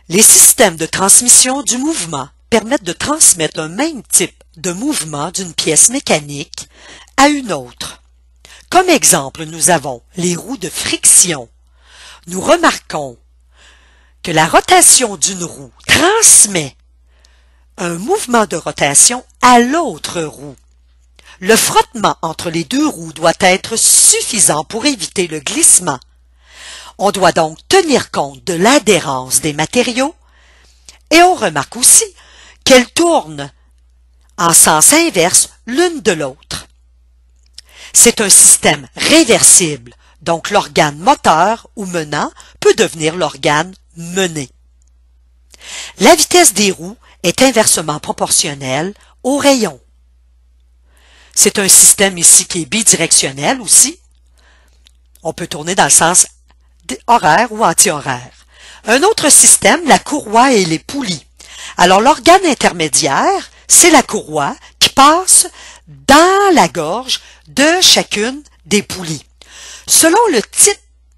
Les systèmes de transmission du mouvement permettent de transmettre un même type de mouvement d'une pièce mécanique à une autre. Comme exemple, nous avons les roues de friction. Nous remarquons que la rotation d'une roue transmet un mouvement de rotation à l'autre roue. Le frottement entre les deux roues doit être suffisant pour éviter le glissement. On doit donc tenir compte de l'adhérence des matériaux et on remarque aussi qu'elles tournent en sens inverse l'une de l'autre. C'est un système réversible, donc l'organe moteur ou menant peut devenir l'organe mené. La vitesse des roues est inversement proportionnelle au rayon. C'est un système ici qui est bidirectionnel aussi. On peut tourner dans le sens horaire ou anti-horaire. Un autre système, la courroie et les poulies. Alors l'organe intermédiaire, c'est la courroie qui passe dans la gorge de chacune des poulies. Selon le type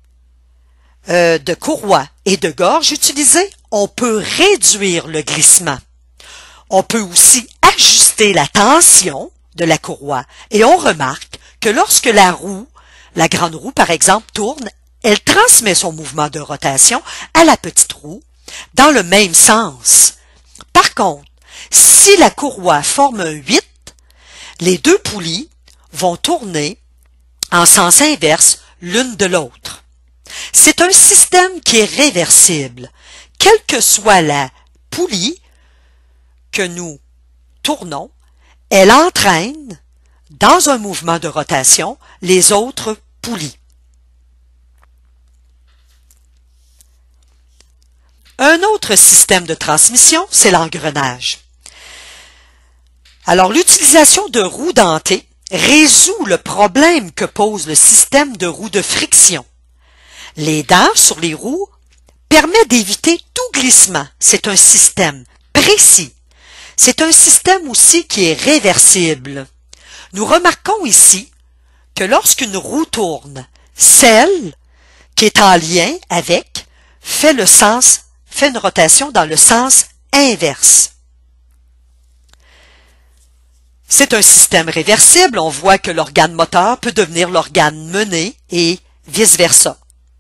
de courroie et de gorge utilisé, on peut réduire le glissement. On peut aussi ajuster la tension de la courroie et on remarque que lorsque la roue, la grande roue par exemple, tourne, elle transmet son mouvement de rotation à la petite roue dans le même sens. Par contre, si la courroie forme un 8, les deux poulies vont tourner en sens inverse l'une de l'autre. C'est un système qui est réversible. Quelle que soit la poulie que nous tournons, elle entraîne dans un mouvement de rotation les autres poulies. Un autre système de transmission, c'est l'engrenage. Alors, l'utilisation de roues dentées résout le problème que pose le système de roues de friction. Les dents sur les roues permettent d'éviter tout glissement. C'est un système précis. C'est un système aussi qui est réversible. Nous remarquons ici que lorsqu'une roue tourne, celle qui est en lien avec fait une rotation dans le sens inverse. C'est un système réversible. On voit que l'organe moteur peut devenir l'organe mené et vice-versa.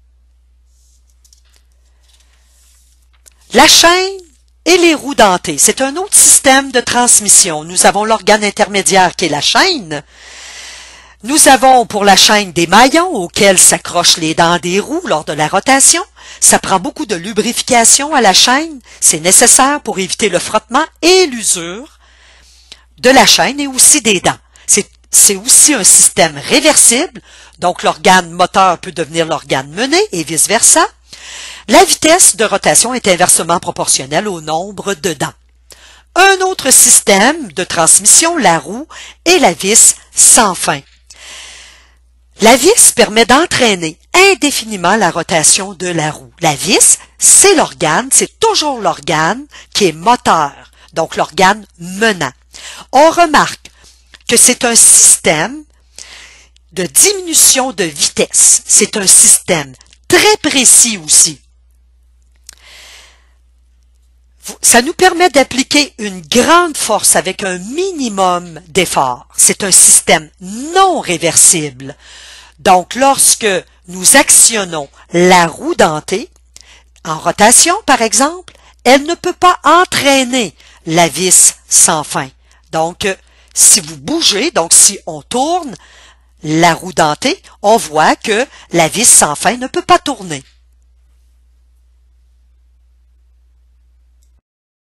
La chaîne et les roues dentées, c'est un autre système de transmission. Nous avons l'organe intermédiaire qui est la chaîne. Nous avons pour la chaîne des maillons auxquels s'accrochent les dents des roues lors de la rotation. Ça prend beaucoup de lubrification à la chaîne. C'est nécessaire pour éviter le frottement et l'usure de la chaîne et aussi des dents. C'est aussi un système réversible, donc l'organe moteur peut devenir l'organe mené et vice-versa. La vitesse de rotation est inversement proportionnelle au nombre de dents. Un autre système de transmission, la roue et la vis sans fin. La vis permet d'entraîner indéfiniment la rotation de la roue. La vis, c'est l'organe, c'est toujours l'organe qui est moteur, donc l'organe menant. On remarque que c'est un système de diminution de vitesse. C'est un système très précis aussi. Ça nous permet d'appliquer une grande force avec un minimum d'effort. C'est un système non réversible. Donc, lorsque nous actionnons la roue dentée, en rotation par exemple, elle ne peut pas entraîner la vis sans fin. Donc, si vous bougez, donc si on tourne la roue dentée, on voit que la vis sans fin ne peut pas tourner.